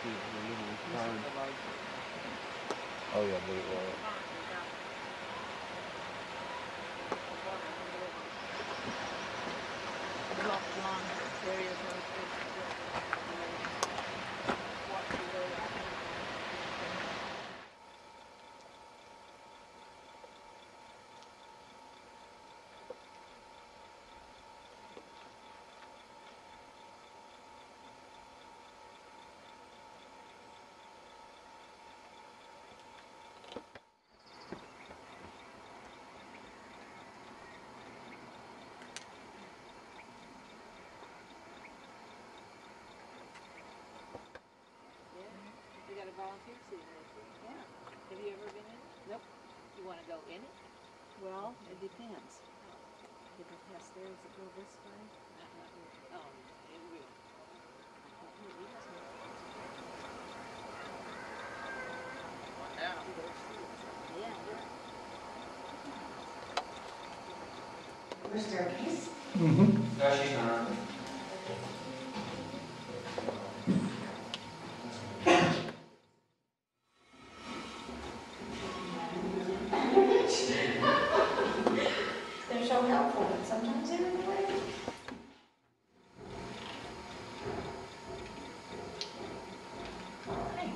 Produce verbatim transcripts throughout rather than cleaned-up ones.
Oh yeah, blue oil. Volunteer center. Yeah. Have you ever been in it? Nope. You want to go in it? Well, it depends. Did the past stairs that go this way? Not, not really. Oh, it will. Yeah. Where's staircase? Mm-hmm. No, she's not. They're so helpful, but sometimes they're in the way. Morning.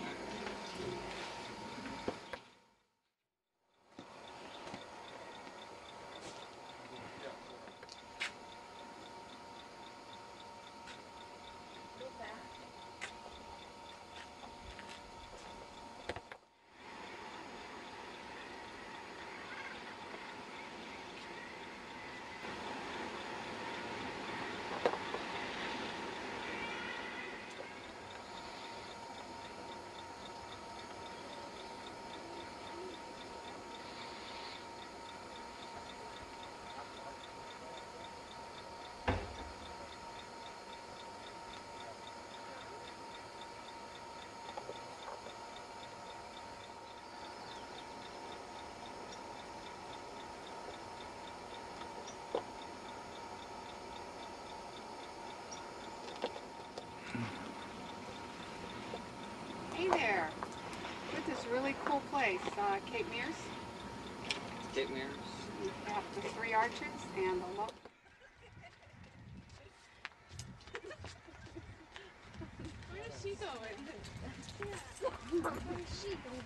Hey there. We're at this really cool place, uh, Cape Mears. Cape Mears. We have the three arches and the look. Where is she going? Where is she going?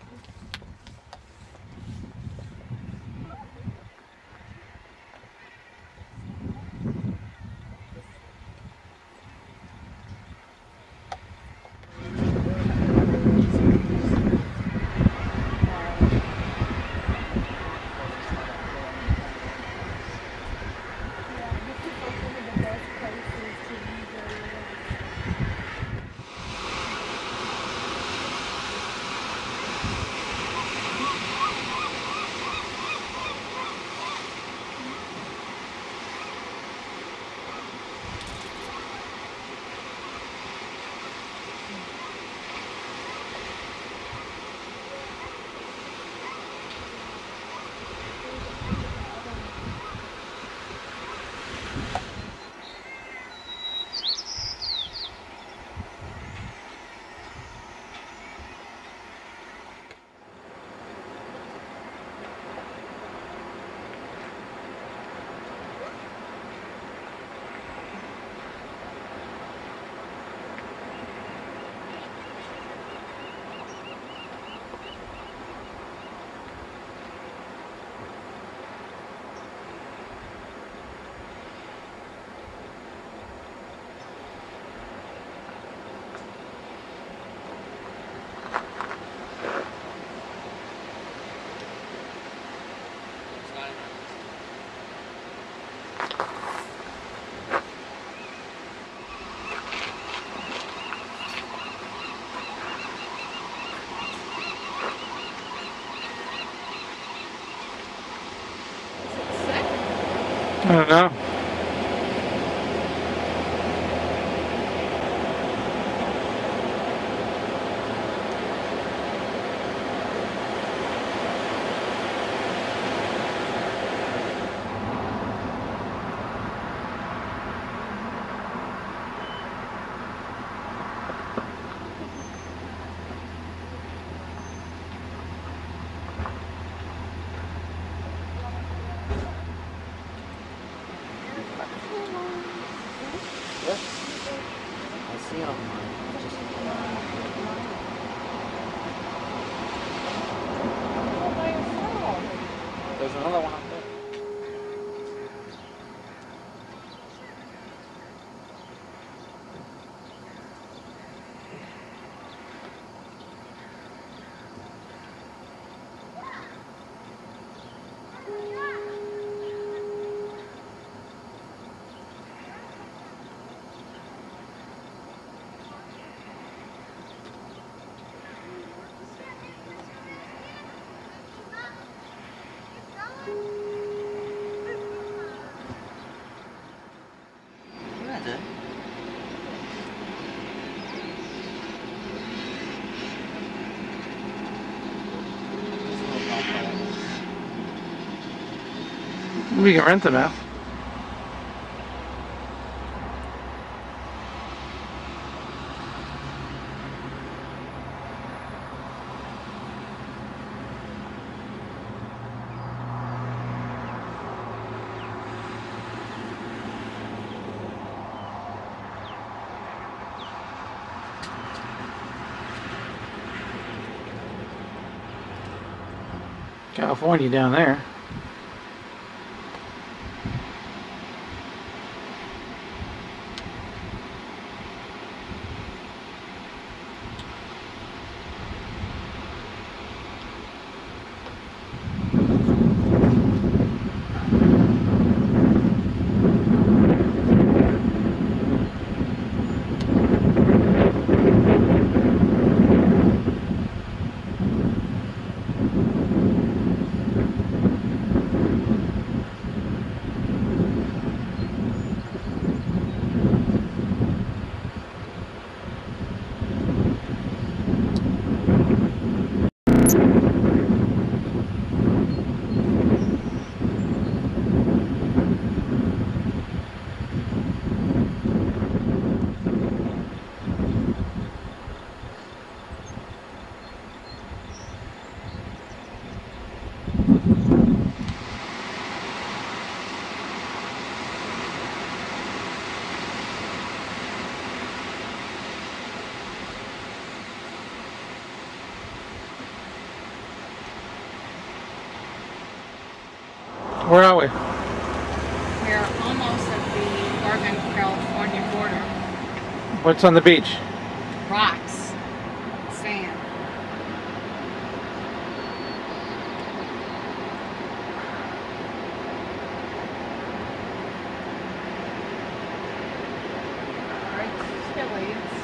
I don't know. Yep. I see it on mine. Just All by yourself. there's another one up there. Yeah, I did. There's a little golf ball. We can rent them out. California down there. Where are we? We're almost at the Oregon-California border. What's on the beach? Rocks, sand. All right, chilly. It's